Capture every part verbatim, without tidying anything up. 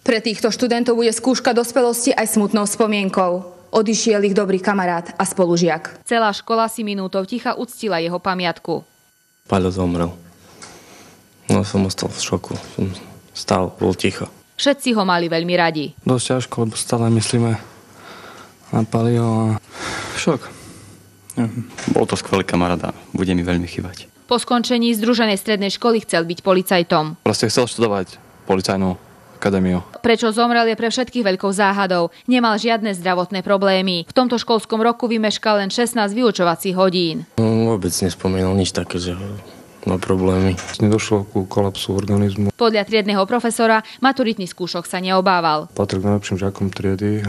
Pre týchto študentov bude skúška dospelosti aj smutnou spomienkou. Odišiel ich dobrý kamarát a spolužiak. Celá škola si minútou ticha uctila jeho pamiatku. Paľo zomrel. No som ostal v šoku. Som stál, bol ticho. Všetci ho mali veľmi radi. Dosť ťažko, lebo stále myslíme na Paľo a šok. Bol to skvelý kamarát a bude mi veľmi chýbať. Po skončení združenej strednej školy chcel byť policajtom. Proste chcel študovať policajnú akadémiu. Prečo zomrel, je pre všetkých veľkou záhadou. Nemal žiadne zdravotné problémy. V tomto školskom roku vymeškal len šestnásť vyučovacích hodín. No, vôbec nespomínal nič také, že má problémy. Nedošlo ku kolapsu organizmu. Podľa triedneho profesora maturitný skúšok sa neobával. Patril k najlepším žiakom triedy,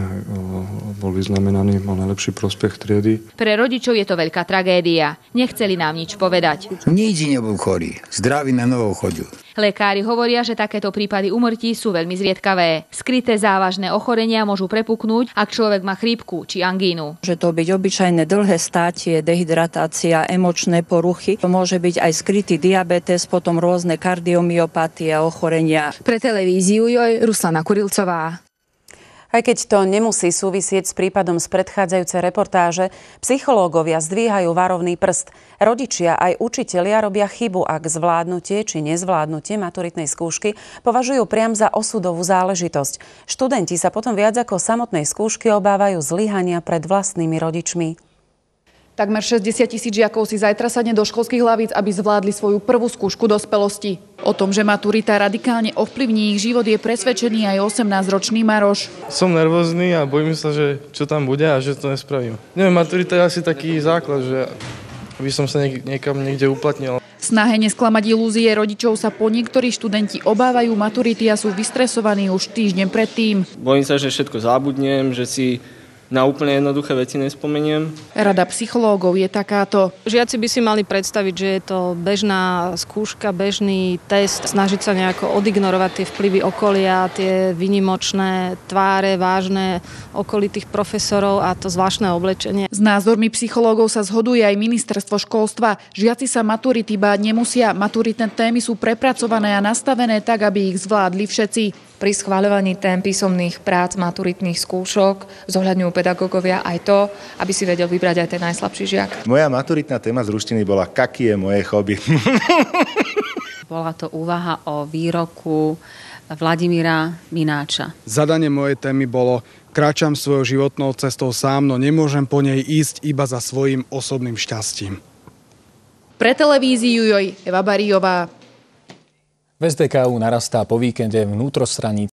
bol vyznamenaný, mal najlepší prospech triedy. Pre rodičov je to veľká tragédia. Nechceli nám nič povedať. Nič nebol chorý, zdravý na novo chodil. Lekári hovoria, že takéto prípady úmrtí sú veľmi zriedkavé. Skryté závažné ochorenia môžu prepuknúť, ak človek má chrípku či angínu. Môže to byť obyčajné dlhé státie, dehydratácia, emočné poruchy. To môže byť aj skrytý diabetes, potom rôzne kardiomyopatie a ochorenia. Pre televíziu joj Ruslana Kurilcová. Aj keď to nemusí súvisieť s prípadom z predchádzajúcej reportáže, psychológovia zdvíhajú varovný prst. Rodičia aj učitelia robia chybu, ak zvládnutie či nezvládnutie maturitnej skúšky považujú priam za osudovú záležitosť. Študenti sa potom viac ako samotnej skúšky obávajú zlyhania pred vlastnými rodičmi. Takmer šesťdesiat tisíc žiakov si zajtra sadne do školských hlavíc, aby zvládli svoju prvú skúšku dospelosti. O tom, že maturita radikálne ovplyvní ich život, je presvedčený aj osemnásťročný Maroš. Som nervózny a bojím sa, že čo tam bude a že to nespravím. Neviem, maturita je asi taký základ, že aby som sa niek- niekam niekde uplatnil. Snahe nesklamať ilúzie rodičov sa po niektorí študenti obávajú maturity a sú vystresovaní už týždeň predtým. Bojím sa, že všetko zabudnem, že si na úplne jednoduché veci nespomeniem. Rada psychológov je takáto. Žiaci by si mali predstaviť, že je to bežná skúška, bežný test, snažiť sa nejako odignorovať tie vplyvy okolia, tie výnimočné tváre, vážne okolitých profesorov a to zvláštne oblečenie. S názormi psychológov sa zhoduje aj ministerstvo školstva. Žiaci sa maturity báť nemusia. Maturitné témy sú prepracované a nastavené tak, aby ich zvládli všetci. Pri schvaľovaní tém písomných prác maturitných skúšok zohľadňujú pedagógovia aj to, aby si vedel vybrať aj ten najslabší žiak. Moja maturitná téma z ruštiny bola "Kaký je moje hobby?" Bola to úvaha o výroku Vladimíra Mináča. Zadanie mojej témy bolo: kráčam svojou životnou cestou sám, no nemôžem po nej ísť iba za svojím osobným šťastím. Pre televíziu joj Eva Baríová. V es dé ká ú narastá po víkende vnútrostranníctvo.